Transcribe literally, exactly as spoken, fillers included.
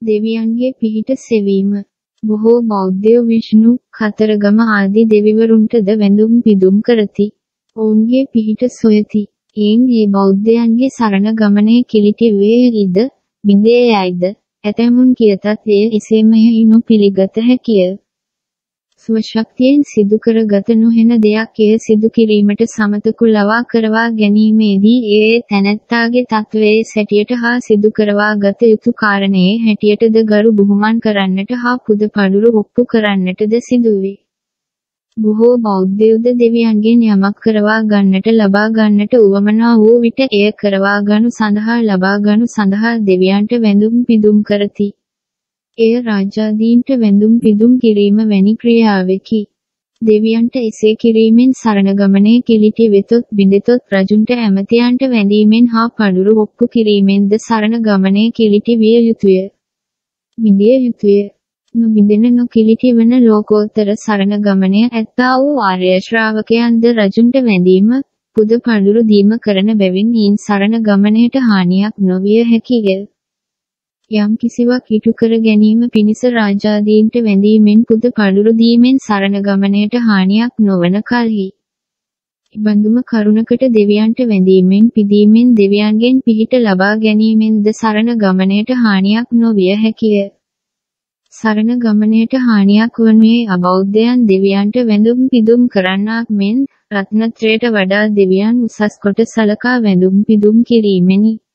දෙවියන්ගේ පිහිට සෙවීම. බොහෝ බෞද්ධයෝ විෂ්ණු, කතරගම ආදී දෙවිවරුන්ටද වැඳුම් පිදුම් කරති. ඔවුන්ගේ පිහිට සොයති. එයින් ඒ බෞද්ධයන්ගේ සරණ ගමනේ කිලිටි වේයිද, බිඳේ යයිද, ඇතැමුන් කියතත් එය එසේමයි නොපිළිගත හැකිය. ස්වශක්තියෙන් සිදු කරගත නොහෙන දෙයක් එය සිදු කිරීමට සමතකු ලවා කරවා ගැනීමේදී ඒ තැනැත්තාගේ තත්වයේ සැටියට හා සිදු කරවා ගත යුතු කාරණයේ හැටියටද ගරු බුහුමන් කරන්නට හා පුද පඬුරු ඔප්පු කරන්නටද සිදුවේ. බොහෝ බෞද්ධයෝද දෙවියන්ගෙන් යමක් කරවා ගන්නට ලබා ගන්නට උවමනා වූ විට එය කරවා ගනු සඳහා ලබා ගනු සඳහා දෙවියන්ට වැඳුම් පිදුම් කරති. එය රාජාදීන්ට වැඳුම් පිදුම් කිරීම වැනි ක්‍රියාවෙකි. දෙවියන්ට එසේ කිරීමෙන් සරණ ගමනේ කිලිටි වෙතොත් බිඳෙතොත් රජුන්ට ඇමතියන්ට වැඳීමෙන් හා පඬුරු ඔප්පු කිරීමෙන්ද සරණ ගමනේ කිලිටි විය යුතුය. බිඳිය යුතුය. නොබිඳෙන නොකිලිටි වන ලෝකෝත්තර සරණ ගමනේ ඇත්තා වූ ආර්ය ශ්‍රාවකයන්ද රජුන්ට වැඳීම, පුද පඬුරු දීම කරන බැවින් ඊන් සරණ ගමනේට හානියක් නොවිය හැකිය. යම් කිසිවක් ඉටු කර ගැනීම පිණිස රාජාදීන්ට වැඳීමෙන් පුද පඬුරු දීමෙන් සරණ ගමනේට හානියක් නොවන කල්හි ඉබඳුම කරුණකට දෙවියන්ට වැඳීමෙන් පිදීමෙන් දෙවියන්ගෙන් පිහිට ලබා ගැනීමෙන්ද සරණ ගමනේට හානියක් නොවිය හැකිය. සරණ ගමනේට හානියක් වනුයේ අබෞද්ධයන් දෙවියන්ට වැඳුම් පිදුම් කරන්නාක් මෙන් රත්නත්‍රයට වඩා දෙවියන් උසස් කොට සලකා වැඳුම් පිදුම් කිරීමෙනි.